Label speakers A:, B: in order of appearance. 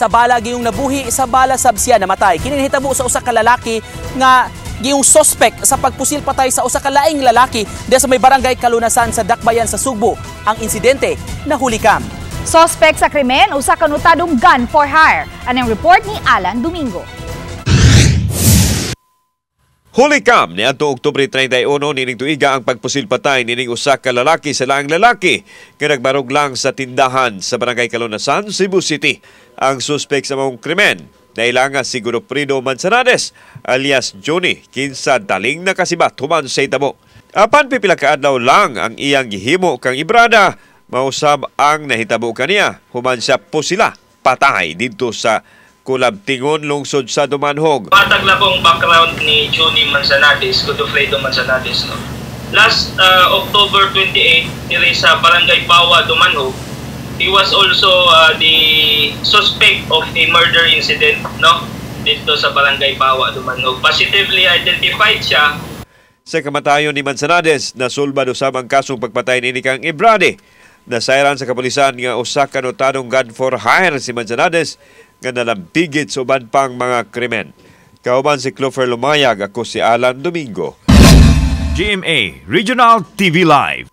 A: sa bala giyong nabuhi sa bala sabsiya namatay. Kini nahitabo sa usa ka lalaki nga giyong suspect sa pagpusil patay sa usa ka laing lalaki diha sa may barangay Kalunasan sa Dakbayan sa Sugbo. Ang insidente nahulikam.
B: Suspect sa krimen usa ka notadong gun for hire. Anong report ni Alan Domingo.
C: Hulikam ni adto Oktubre 31 nining tuiga ang pagpusil patay nining usa ka lalaki sa laing lalaki nga nagbarog lang sa tindahan sa barangay Kalunasan, Cebu City. Ang suspect sa maong krimen nailanga si Godofredo Manzanares alias Johnny kinsa daling nakasibat human sa hitabo. Apan pipila ka adlaw lang ang iyang gihimo kang ibrada, mausab ang nahitabo kaniya human siya pusila patay didto sa Kulabtingon, lungsod sa Dumanhog.
D: Matag na pong background ni Johnny Manzanares, Godofredo Manzanares. No? Last October 28, nire sa Barangay Pawa, Dumanhog, he was also the suspect of a murder incident dito sa Barangay Pawa, Dumanhog. Positively identified siya.
C: Sa kamatayon ni Manzanares, nasulbad usab ang kasong pagpatay ni kang ibrade. Nasayran sa kapulisan nga usa ka notadong gun for hire si Manzanares nga nalambigit sa uban pang mga krimen. Kauban si Clover Lumayag, ako si Alan Domingo.
E: GMA Regional TV Live.